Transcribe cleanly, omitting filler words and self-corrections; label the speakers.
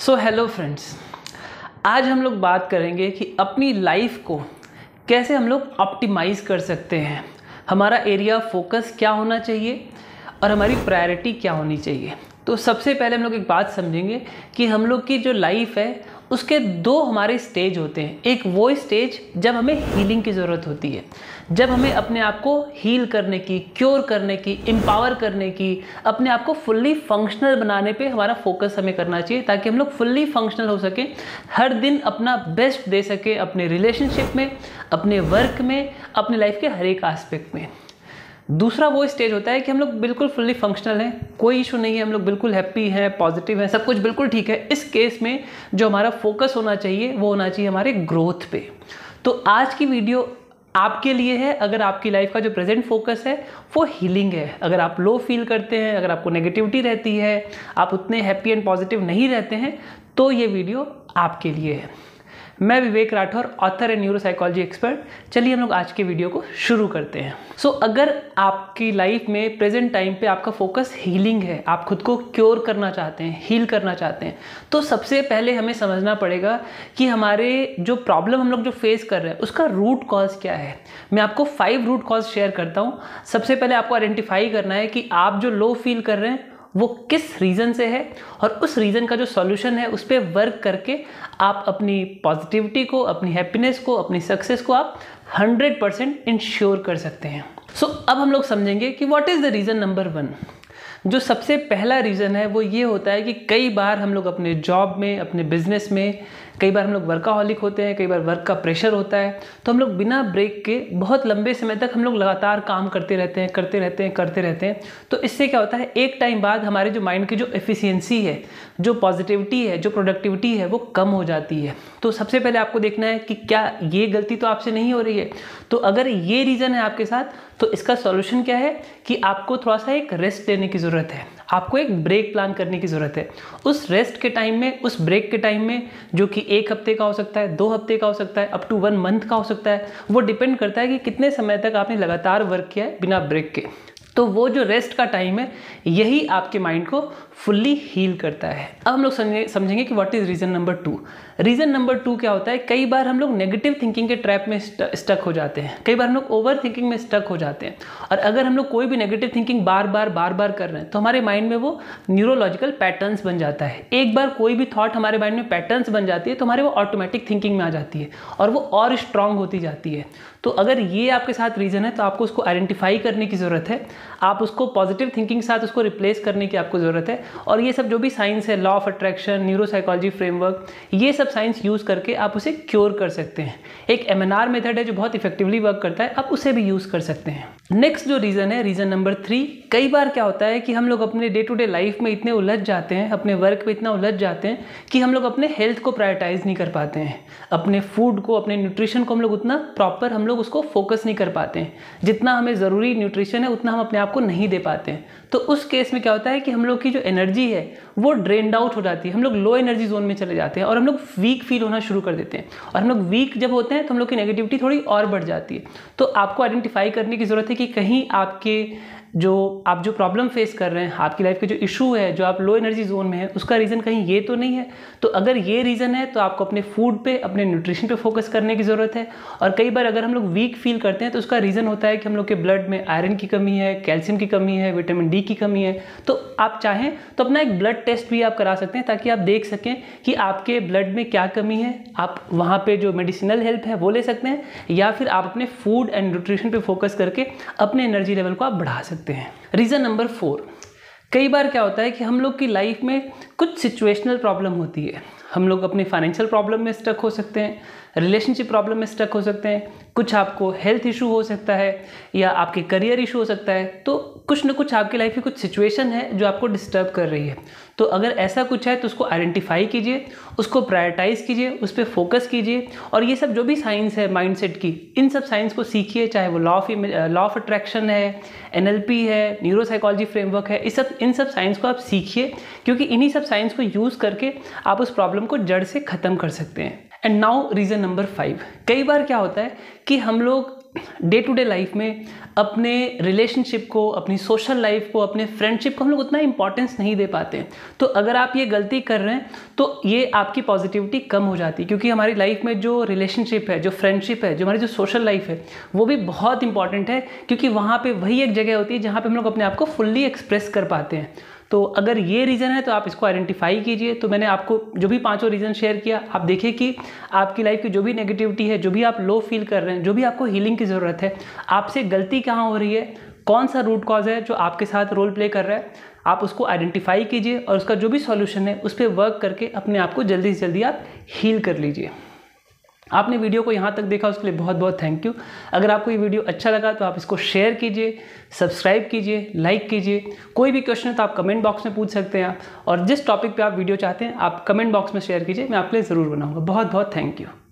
Speaker 1: So hello friends, आज हम लोग बात करेंगे कि अपनी लाइफ को कैसे हम लोग ऑप्टिमाइज़ कर सकते हैं। हमारा एरिया फोकस क्या होना चाहिए और हमारी प्रायोरिटी क्या होनी चाहिए। तो सबसे पहले हम लोग एक बात समझेंगे कि हम लोग की जो लाइफ है उसके दो हमारे स्टेज होते हैं। एक वो स्टेज जब हमें हीलिंग की ज़रूरत होती है, जब हमें अपने आप को हील करने की, क्योर करने की, एम्पावर करने की, अपने आप को फुल्ली फंक्शनल बनाने पे हमारा फोकस हमें करना चाहिए, ताकि हम लोग फुल्ली फंक्शनल हो सके, हर दिन अपना बेस्ट दे सके अपने रिलेशनशिप में, अपने वर्क में, अपनी लाइफ के हर एक एस्पेक्ट में। दूसरा वो स्टेज होता है कि हम लोग बिल्कुल फुल्ली फंक्शनल हैं, कोई इशू नहीं है, हम लोग बिल्कुल हैप्पी हैं, पॉजिटिव हैं, सब कुछ बिल्कुल ठीक है। इस केस में जो हमारा फोकस होना चाहिए वो होना चाहिए हमारे ग्रोथ पे। तो आज की वीडियो आपके लिए है। अगर आपकी लाइफ का जो प्रेजेंट फोकस है वो हीलिंग है, अगर आप लो फील करते हैं, अगर आपको नेगेटिविटी रहती है, आप उतने हैप्पी एंड पॉजिटिव नहीं रहते हैं, तो ये वीडियो आपके लिए है। मैं Vivek Rathore, author and neuro psychology expert. चलिए हम लोग आज के वीडियो को शुरू करते हैं। अगर आपकी लाइफ में प्रेजेंट टाइम पे आपका फोकस हीलिंग है, आप खुद को क्योर करना चाहते हैं, हील करना चाहते हैं, तो सबसे पहले हमें समझना पड़ेगा कि हमारे जो प्रॉब्लम हम लोग जो फेस कर रहे हैं उसका रूट कॉज क्या है। मैं आपको 5 रूट कॉज शेयर करता हूँ। सबसे पहले आपको आइडेंटिफाई करना है कि आप जो लो फील कर रहे हैं वो किस रीज़न से है, और उस रीज़न का जो सॉल्यूशन है उस पर वर्क करके आप अपनी पॉजिटिविटी को, अपनी हैप्पीनेस को, अपनी सक्सेस को आप 100% इंश्योर कर सकते हैं। अब हम लोग समझेंगे कि what is the reason number 1। जो सबसे पहला रीज़न है वो ये होता है कि कई बार हम लोग अपने जॉब में, अपने बिजनेस में, कई बार हम लोग वर्काहॉलिक होते हैं, कई बार वर्क का प्रेशर होता है, तो हम लोग बिना ब्रेक के बहुत लंबे समय तक हम लोग लगातार काम करते रहते हैं। तो इससे क्या होता है, एक टाइम बाद हमारे जो माइंड की जो एफिशिएंसी है, जो पॉजिटिविटी है, जो प्रोडक्टिविटी है, वो कम हो जाती है। तो सबसे पहले आपको देखना है कि क्या ये गलती तो आपसे नहीं हो रही है। तो अगर ये रीज़न है आपके साथ, तो इसका सॉल्यूशन क्या है कि आपको थोड़ा सा एक रेस्ट लेने की ज़रूरत है, आपको एक ब्रेक प्लान करने की ज़रूरत है। उस रेस्ट के टाइम में, उस ब्रेक के टाइम में, जो कि 1 हफ्ते का हो सकता है, 2 हफ्ते का हो सकता है, अप टू 1 मंथ का हो सकता है, वो डिपेंड करता है कि कितने समय तक आपने लगातार वर्क किया है बिना ब्रेक के। तो वो जो रेस्ट का टाइम है यही आपके माइंड को फुल्ली हील करता है। अब हम लोग समझेंगे कि what is reason number 2। Reason number 2 क्या होता है, कई बार हम लोग नेगेटिव थिंकिंग के ट्रैप में स्टक हो जाते हैं, कई बार हम लोग ओवर थिंकिंग में स्टक हो जाते हैं। और अगर हम लोग कोई भी नेगेटिव थिंकिंग बार बार कर रहे हैं तो हमारे माइंड में वो न्यूरोलॉजिकल पैटर्न्स बन जाता है। एक बार कोई भी थॉट हमारे माइंड में पैटर्न्स बन जाती है तो हमारे वो ऑटोमेटिक थिंकिंग में आ जाती है और वो और स्ट्रांग होती जाती है। तो अगर ये आपके साथ रीज़न है तो आपको उसको आइडेंटिफाई करने की ज़रूरत है, आप उसको पॉजिटिव थिंकिंग के साथ उसको रिप्लेस करने की आपको ज़रूरत है। और ये सब जो भी साइंस है, law of attraction, neuro psychology framework, ये सब साइंस यूज़ करके आप उसे क्योर कर सकते हैं। एक MNR मेथड है जो बहुत इफेक्टिवली वर्क करता है, आप उसे भी यूज़ कर सकते हैं। नेक्स्ट जो रीज़न है, रीज़न नंबर 3, कई बार क्या होता है कि हम लोग अपने डे टू डे लाइफ में इतने उलझ जाते हैं, अपने वर्क में इतना उलझ जाते हैं कि हम लोग अपने हेल्थ को प्रायोरिटाइज नहीं कर पाते हैं, अपने फूड को, अपने न्यूट्रिशन को हम लोग उतना प्रॉपर हम लोग उसको फोकस नहीं कर पाते हैं। जितना हमें ज़रूरी न्यूट्रिशन है उतना हम अपने आप को नहीं दे पाते हैं। तो उस केस में क्या होता है कि हम लोग की जो एनर्जी है वो ड्रेन्ड आउट हो जाती है, हम लोग लो एनर्जी जोन में चले जाते हैं और हम लोग वीक फील होना शुरू कर देते हैं। और हम लोग वीक जब होते हैं तो हम लोग की नेगेटिविटी थोड़ी और बढ़ जाती है। तो आपको आइडेंटिफाई करने की ज़रूरत है कि कहीं आपके आप जो प्रॉब्लम फेस कर रहे हैं, आपकी लाइफ के जो इशू है, जो आप लो एनर्जी जोन में है, उसका रीज़न कहीं ये तो नहीं है। तो अगर ये रीज़न है तो आपको अपने फूड पे, अपने न्यूट्रिशन पे फोकस करने की ज़रूरत है। और कई बार अगर हम लोग वीक फील करते हैं तो उसका रीज़न होता है कि हम लोग के ब्लड में आयरन की कमी है, कैल्शियम की कमी है, विटामिन डी की कमी है। तो आप चाहें तो अपना एक ब्लड टेस्ट भी आप करा सकते हैं, ताकि आप देख सकें कि आपके ब्लड में क्या कमी है। आप वहाँ पे जो मेडिसिनल हेल्प है वो ले सकते हैं, या फिर आप अपने फूड एंड न्यूट्रिशन पे फोकस करके अपने एनर्जी लेवल को आप बढ़ा सकते हैं। रीज़न नंबर 4, कई बार क्या होता है कि हम लोग की लाइफ में कुछ सिचुएशनल प्रॉब्लम होती है। हम लोग अपने फाइनेंशियल प्रॉब्लम में स्टक हो सकते हैं, रिलेशनशिप प्रॉब्लम में स्टक हो सकते हैं, कुछ आपको हेल्थ इशू हो सकता है, या आपके करियर इशू हो सकता है। तो कुछ ना कुछ आपकी लाइफ में कुछ सिचुएशन है जो आपको डिस्टर्ब कर रही है। तो अगर ऐसा कुछ है तो उसको आइडेंटिफाई कीजिए, उसको प्रायोरिटाइज कीजिए, उस पर फोकस कीजिए। और ये सब जो भी साइंस है माइंडसेट की, इन सब साइंस को सीखिए, चाहे वो लॉ ऑफ अट्रैक्शन है, NLP है, न्यूरो साइकोलॉजी फ्रेमवर्क है, इन सब साइंस को आप सीखिए, क्योंकि इन्हीं सब साइंस को यूज़ करके आप उस प्रॉब्लम को जड़ से ख़त्म कर सकते हैं। एंड नाउ रीज़न नंबर 5, कई बार क्या होता है कि हम लोग डे टू डे लाइफ में अपने रिलेशनशिप को, अपनी सोशल लाइफ को, अपने फ्रेंडशिप को हम लोग उतना इंपॉर्टेंस नहीं दे पाते हैं। तो अगर आप ये गलती कर रहे हैं तो ये आपकी पॉजिटिविटी कम हो जाती है, क्योंकि हमारी लाइफ में जो रिलेशनशिप है, जो फ्रेंडशिप है, जो हमारी जो सोशल लाइफ है, वो भी बहुत इंपॉर्टेंट है, क्योंकि वहाँ पर वही एक जगह होती है जहाँ पर हम लोग अपने आप को फुल्ली एक्सप्रेस कर पाते हैं। तो अगर ये रीज़न है तो आप इसको आइडेंटिफाई कीजिए। तो मैंने आपको जो भी 5 रीज़न शेयर किया, आप देखिए कि आपकी लाइफ की जो भी नेगेटिविटी है, जो भी आप लो फील कर रहे हैं, जो भी आपको हीलिंग की ज़रूरत है, आपसे गलती कहाँ हो रही है, कौन सा रूट कॉज है जो आपके साथ रोल प्ले कर रहा है, आप उसको आइडेंटिफाई कीजिए और उसका जो भी सॉल्यूशन है उस पर वर्क करके अपने आप को जल्दी से जल्दी आप हील कर लीजिए। आपने वीडियो को यहाँ तक देखा उसके लिए बहुत बहुत थैंक यू। अगर आपको ये वीडियो अच्छा लगा तो आप इसको शेयर कीजिए, सब्सक्राइब कीजिए, लाइक कीजिए। कोई भी क्वेश्चन है तो आप कमेंट बॉक्स में पूछ सकते हैं और जिस टॉपिक पे आप वीडियो चाहते हैं आप कमेंट बॉक्स में शेयर कीजिए, मैं आपके लिए ज़रूर बनाऊँगा। बहुत बहुत थैंक यू।